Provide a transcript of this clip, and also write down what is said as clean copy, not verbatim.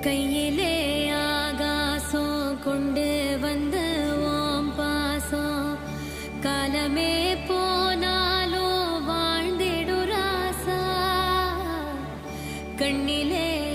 கையிலே ஆகாசம் கொண்டு வந்த ஓம் பாசம் காலமே போனாலும் வாழ்ந்திடு ராசா கண்ணிலே